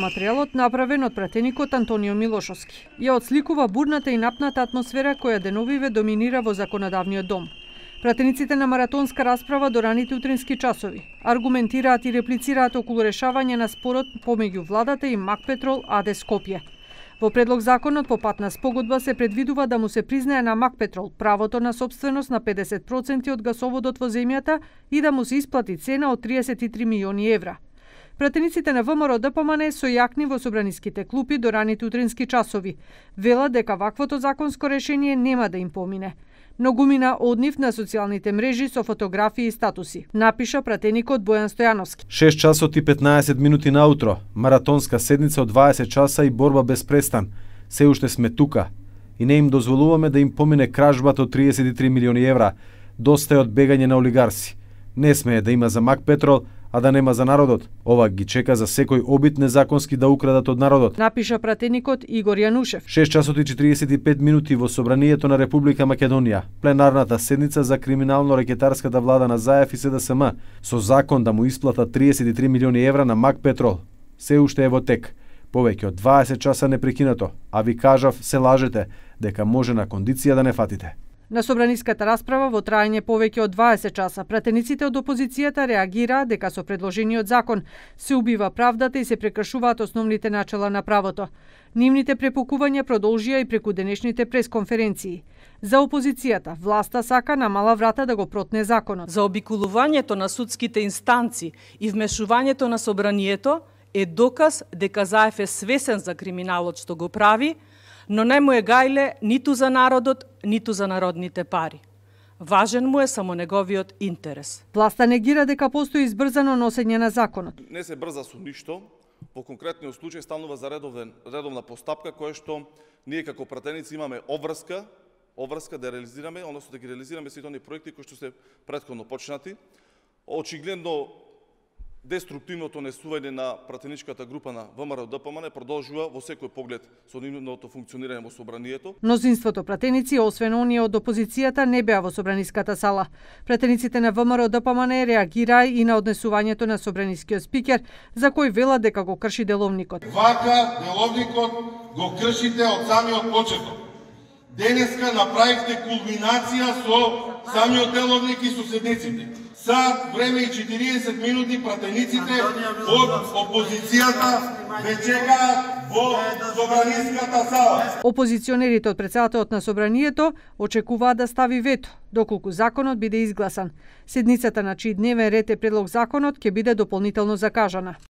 материјалот направен од пратеникот Антонио Милошовски. Ја отсликува бурната и напната атмосфера која деновиве доминира во законодавниот дом. Пратениците на маратонска расправа до раните утрински часови аргументираат и реплицираат околу решавање на спорот помеѓу владата и Макпетрол АД Скопје. Во предлог законот по патна спогодба се предвидува да му се признае на Макпетрол правото на собственост на 50% од гасоводот во земјата и да му се исплати цена од 33 милиони евра. Пратениците на ВМРО ДПМН со јакни во собраниските клупи до раните утрински часови велат дека ваквото законско решение нема да им помине. Многумина од нив на социјалните мрежи со фотографии и статуси, напиша пратеникот Бојан Стојановски. 6 часот и 15 минути наутро, маратонска седница од 20 часа и борба без престан. Се уште сме тука и не им дозволуваме да им помине кражбата од 33 милиони евра. Доста е од бегање на олигарси. Не смее да има за Макпетрол, а да нема за народот. Ова ги чека за секој обид незаконски да украдат од народот, напиша пратеникот Игор Јанушев. 6 часот и 45 минути во Собранието на Република Македонија, пленарната седница за криминално-рекетарската влада на Заев и СДСМ, со закон да му исплата 33 милиони евра на Макпетрол. Се уште е во тек. Повеќе од 20 часа непрекинато, а ви кажав, се лажете, дека може на кондиција да не фатите. На собраниската расправа во траење повеќе од 20 часа, пратениците од опозицијата реагираат дека со предложениот закон се убива правдата и се прекршуваат основните начела на правото. Нивните препукувања продолжија и преку денешните пресконференции. За опозицијата, власта сака на мала врата да го протне законот. За обиколувањето на судските инстанци и вмешувањето на собранието е доказ дека Заев е свесен за криминалот што го прави, но не му е гајле ниту за народот, ниту за народните пари. Важен му е само неговиот интерес. Власта негира дека постои избрзано носење на законот. Не се брза со ништо. Во конкретниот случај станува за редовна постапка која што ние како пратеници имаме обврска да реализираме, односно да ги реализираме сите оние проекти кои што се претходно почнати. Очигледно деструктивното несување на пратеничката група на ВМРО ДПМН продолжува во секој поглед со нивното функционирање во собранието. Мнозинството пратеници, освен оние од опозицијата, не беа во собраниската сала. Пратениците на ВМРО ДПМН реагираа и на однесувањето на собранискиот спикер, за кој велат дека го крши деловникот. Вака деловникот го кршите од самиот почеток. Денеска направивте кулминација со самиот деловник и соседниците. Сат време и 40 минути пратениците од опозицијата ве чекаат во собраниската сала. Опозиционерите од претседателот на собранието очекуваат да стави вето, доколку законот биде изгласан. Седницата на чиј дневен ред е предлог законот ќе биде дополнително закажана.